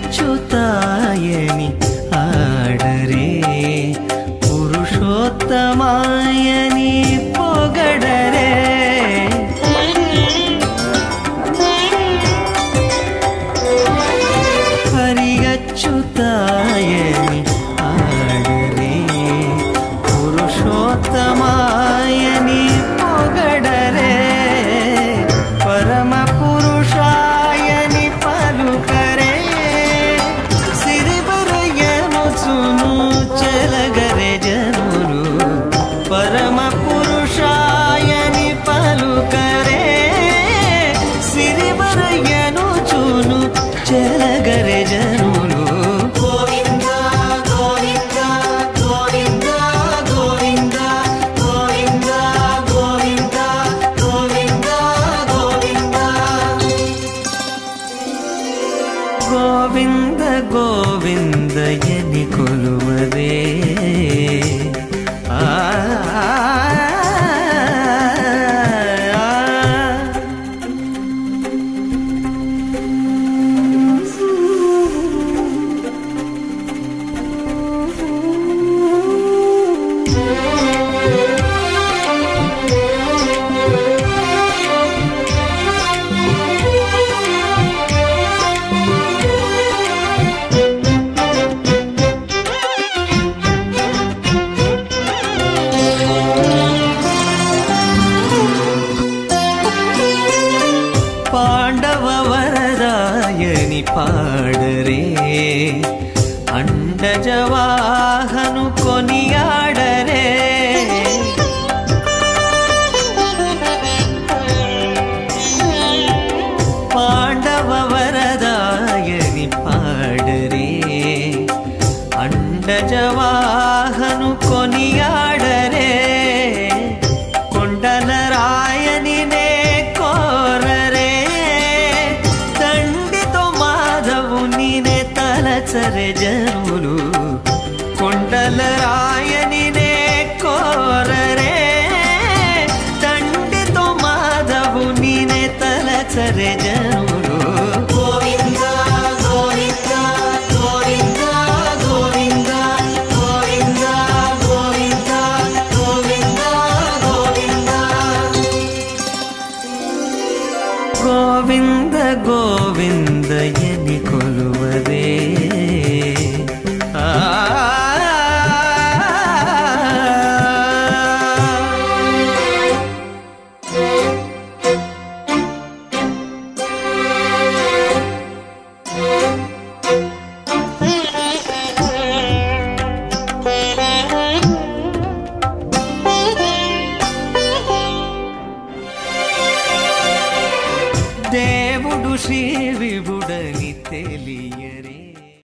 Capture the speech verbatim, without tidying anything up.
అచ్యుతాయని ఆడరే పురుషోత్తమాయని పొగడరే హరి అచ్యుతాయని ఆడరే పురుషోత్తమాయని పొగడరే పరమ పురుషాయని పలుకరే సిరిబరయనుచును చెలగరే జనులు పరమ పురుషాయని పలుకరే సిరిబరయనుచును చెలగరే జనులు గోవింద గోవింద గోవింద గోవింద గోవింద గోవింద గోవింద గోవింద గోవిందయని కొలువదే ఆ పాండవ వరదాయని పాడరే అండజవాహను కొనియాడరే పాండవ వరదాయని పాడరే అండజవాహను కొనియాడరే కొండల రాయని నే కోరరే తండ్రితో మాధవుని నే తలచరే జనులు కొండల రాయని నే కోరరే తండ్రితో మాధవుని నే తలచరే జనులు గోవింద గోవింద గోవింద గోవింద గోవింద గోవింద గోవింద గోవింద గోవిందయని కొలువదే ఆ